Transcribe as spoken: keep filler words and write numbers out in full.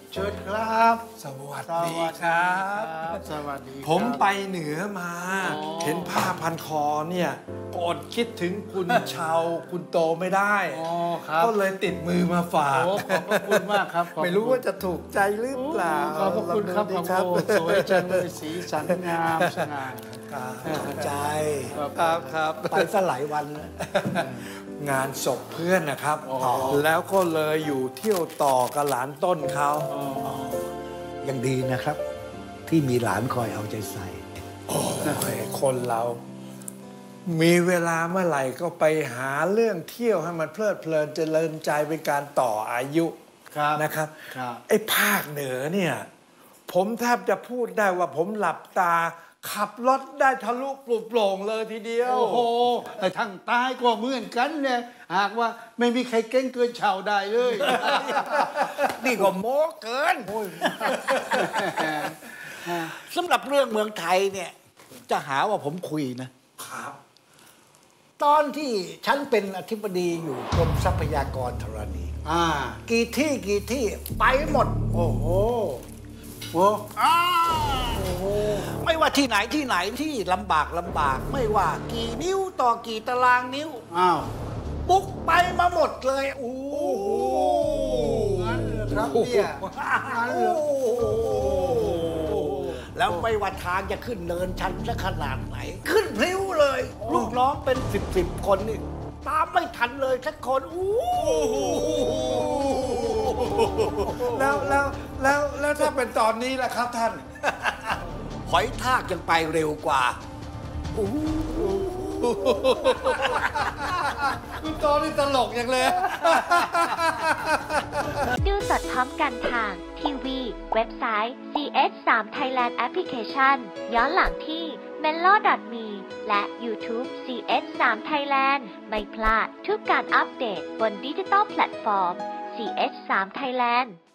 เชิญครับสวัสดีครับสวัสดีครับผมไปเหนือมาอ๋อเห็นผ้าพันคอเนี่ยอดคิดถึงคุณชาวคุณโตไม่ได้อ๋อครับก็เลยติดมือมาฝากโอ้ขอบพระคุณมากครับขอบพะคุณไม่รู้ว่าจะถูกใจหรือเปล่าขอบพระคุณครับลองขอบดูคุณดิสวยจังเลยสีสันงามสง่าครับใจครับครับไปสลายวันแล้วงานศพเพื่อนนะครับอ๋อแล้วก็เลยอยู่เที่ยวต่อกับหลานต้นเขายังดีนะครับ ที่มีหลานคอยเอาใจใส่โอ้ยคนเรา มีเวลาเมื่อไหร่ก็ไปหาเรื่องเที่ยวให้มันเพลิดเพลินเจริญใจเป็นการต่ออายุครับนะครับครับไอ้ภาคเหนือเนี่ย ผมแทบจะพูดได้ว่าผมหลับตา ขับรถได้ทะลุปลุกโปร่งเลยทีเดียวโอ้โหไอ้ทั้งตายก็เหมือนกันเนี่ยหากว่าไม่มีใครเก่งเกินชาวได้เลยนี่ก็โม้เกินสำหรับเรื่องเมืองไทยเนี่ย จะหาว่าผมคุยนะครับตอนที่ฉันเป็นอธิบดีอยู่กรมทรัพยากรธรณีอ่ากี่ที่กี่ที่ไปหมดโอ้โหโอ้อ้าวไม่ว่าที่ไหนที่ไหนที่ลำบากลำบาก ไม่ว่ากี่นิ้วต่อกี่ตารางนิ้วอ้าวบุกไปมาหมดเลยโอ้โหงั้นเหรอครับเนี่ยงั้นเหรอแล้วไม่ว่าทางจะขึ้นเนินชันสักขนาดไหน ขึ้นพลิ้วเลย ลูกน้องเป็นสิบสิบคนนี่ตามไม่ทันเลยสักคนอู้แล้วแล้วแล้วแล้วถ้าเป็นตอนนี้ล่ะครับท่านหอยทากยังไปเร็วกว่าอู้คุณโตนี่ตลกอย่างเลยดูสดพร้อมกันทาง ทีวี เว็บไซต์ ซี เอช ทรี Thailand Application ย้อนหลังที่ เมโล ดอท มี และ YouTube ซี เอช ทรี Thailand ไม่พลาดทุกการอัปเดตบนดิจิตอลแพลตฟอร์ม ซี เอช ทรี Thailand